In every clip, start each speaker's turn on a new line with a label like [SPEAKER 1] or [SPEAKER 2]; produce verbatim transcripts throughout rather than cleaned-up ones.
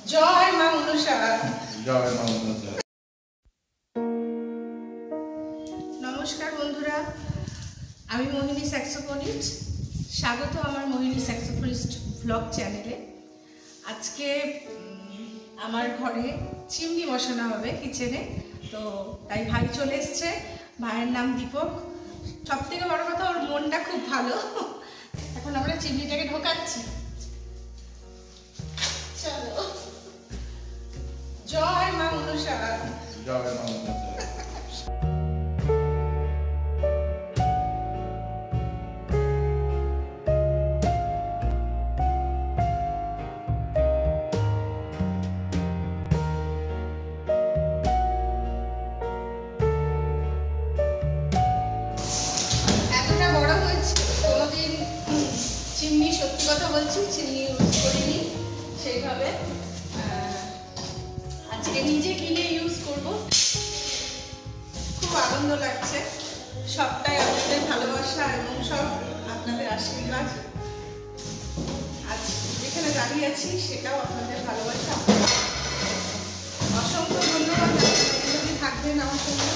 [SPEAKER 1] জয় মা মনসা।
[SPEAKER 2] জয় মা মনসা।
[SPEAKER 1] নমস্কার বন্ধুরা, আমি মোহিনী স্যাক্সোফোনিস্ট। স্বাগত আমার মোহিনী স্যাক্সোফোনিস্ট ব্লগ চ্যানেলে। আজকে আমার ঘরে চিমনি বসানো হবে কিচেনে, তো তাই ভাই চলে এসছে। ভাইয়ের নাম দীপক। সব থেকে বড় কথা, ওর মনটা খুব ভালো। এখন আমরা চিমনিটাকে ঢোকাচ্ছি। চলো। জয় মা মনসা।
[SPEAKER 2] জয় মা মনসা।
[SPEAKER 1] এতটা বড় হয়েছে, কোনোদিন চিমনি, সত্যি কথা বলছি, চিমনি ইউজ করিনি সেইভাবে। আজকে নিজে কিনে ইউজ করব। খুব আনন্দ লাগছে। সবটাই আপনাদের ভালোবাসা এবং সব আপনাদের আশীর্বাদ। আজ যেখানে দাঁড়িয়ে আছি সেটাও আপনাদের ভালোবাসা। অসংখ্য ধন্যবাদ। যদি থাকবেন আমার সঙ্গে।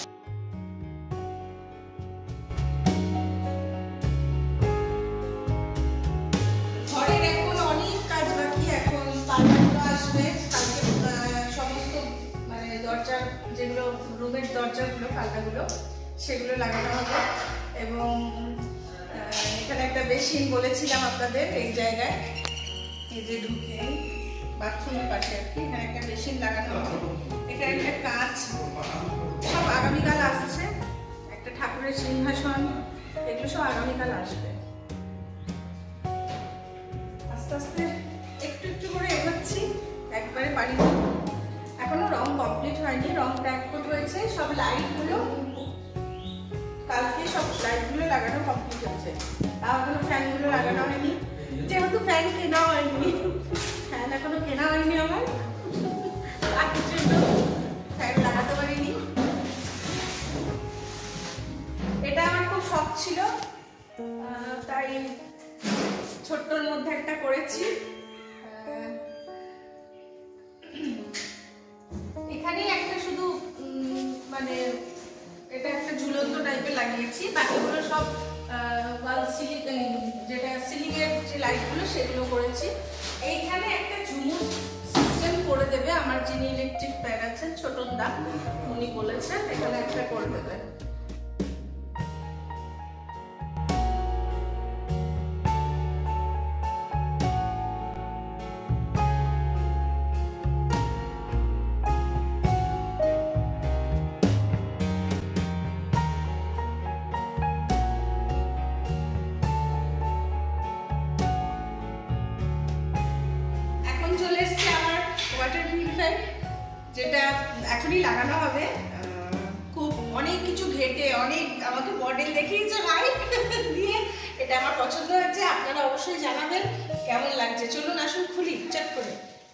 [SPEAKER 1] ঘরের এখন অনেক কাজ বাকি। এখন পাল্টাগুলো আসবে কালকে। সমস্ত মানে দরজার যেগুলো রুমের দরজাগুলো পাল্টাগুলো সেগুলো লাগানো হবে। এবং এখানে একটা বেসিন বলেছিলাম আপনাদের, এই জায়গায় এই যে ঢুকে বাথরুমের পাশে আর কি, এখানে একটা বেসিন লাগানো হবে। এখানে একটা কাঁচ, সব আগামীকাল আসছে। একটা ঠাকুরের সিংহাসন, এগুলো সব আগামীকাল আসবে। আস্তে আস্তে একটু একটু করে এগোচ্ছি, একবারে পারি। এখনো রং কমপ্লিট হয়নি, রং ট্যাগ কোট হয়েছে। সব লাইটগুলো কালকে সব লাইটগুলো লাগানো কমপ্লিট হচ্ছে। তাও এখনো ফ্যানগুলো লাগানো হয়নি, যেহেতু ফ্যান কেনা হয়নি। ফ্যান এখনো কেনা হয়নি আমার, তার জন্য ফ্যান লাগাতে পারিনি। এটা আমার খুব শখ ছিল, তাই ছোট্টর মধ্যে একটা করেছি। এখানেই একটা শুধু মানে এটা একটা ঝুলন্ত টাইপের লাগিয়েছি, বাকিগুলো সব ওয়াল সিলিং, যেটা সিলিং এর যে লাইটগুলো সেগুলো করেছি। এইখানে একটা ঝুমুর সিস্টেম করে দেবে আমার যিনি ইলেকট্রিক প্যান আছেন, ছোটন দা, উনি বলেছেন এখানে একটা করে দেবে। চলে এসছে আমার ওয়াটার পিউরিফায়ার, যেটা এখনই লাগানো হবে। খুব অনেক কিছু ঘেটে অনেক আমাকে মডেল দেখিয়েছে ভাই দিয়ে, এটা আমার পছন্দ হয়েছে। আপনারা অবশ্যই জানাবেন কেমন লাগছে। চলুন আসুন খুলি চেক করে।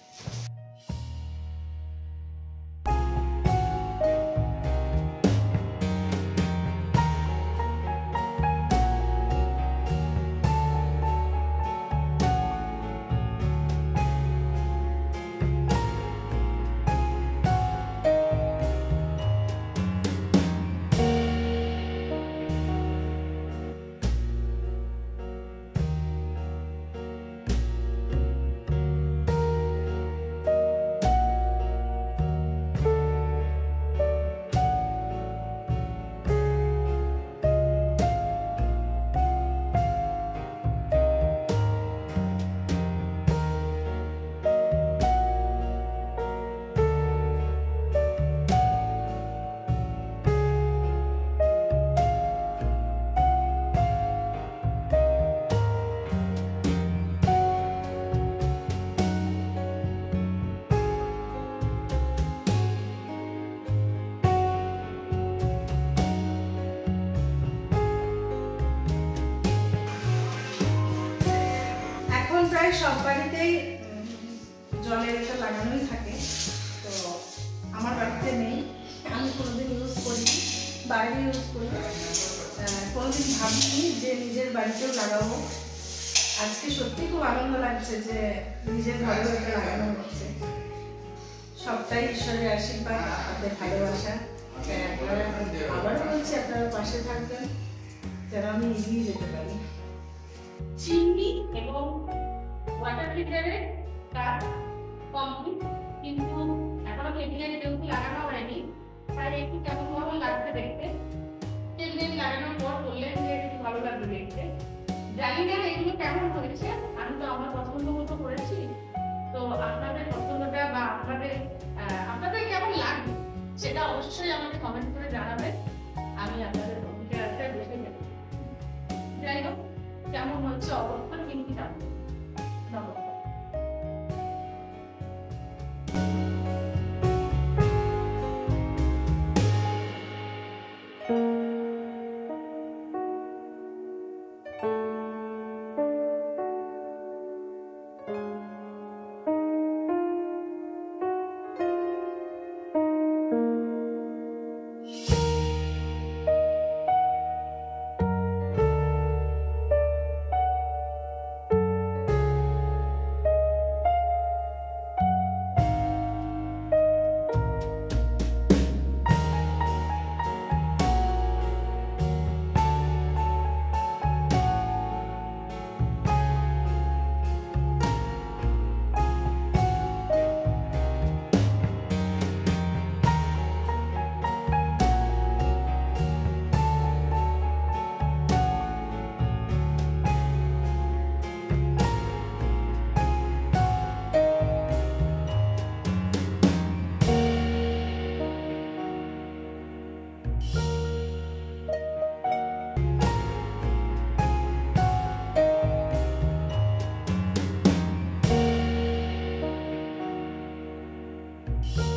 [SPEAKER 1] প্রায় সব বাড়িতেই জলের এটা লাগানোই থাকে, তো আমার বাড়িতে নেই, আমি কোনোদিন ইউজ করিনি, বাইরে ইউজ করি। কোনোদিন ভাবিনি যে নিজের বাড়িতেও লাগাবো। আজকে সত্যি খুব আনন্দ লাগছে যে নিজের ঘরেও এটা লাগানো হচ্ছে। সবটাই ঈশ্বরের আশীর্বাদ, আপনাদের ভালোবাসা। তাই আপনারা, আবারও বলছি, আপনারা পাশে থাকবেন যেন আমি এগিয়ে যেতে পারি।
[SPEAKER 3] চিমনি এবং ওয়াটার ফিল্টারের কাজ কমপ্লিট, কিন্তু এখনো কেবিনেট যেহেতু লাগানো হয়নি তাই একটু কেমন কেমন লাগছে দেখতে। কেবিনেট লাগানোর পর বললেন যে একটু ভালো লাগবে দেখতে। জানি না এগুলো কেমন হয়েছে, আমি তো আমার পছন্দ মতো করেছি। তো আপনাদের পছন্দটা বা আপনাদের আহ, আপনাদের কেমন লাগবে সেটা অবশ্যই আমাকে কমেন্ট করে জানাবেন। আমি আপনাদের ভূমিকা রাখতে বসে যাবো। যাই হোক, কেমন হচ্ছে অবস্থা কিন্তু জানবো। নমস্কার।
[SPEAKER 1] Thank you.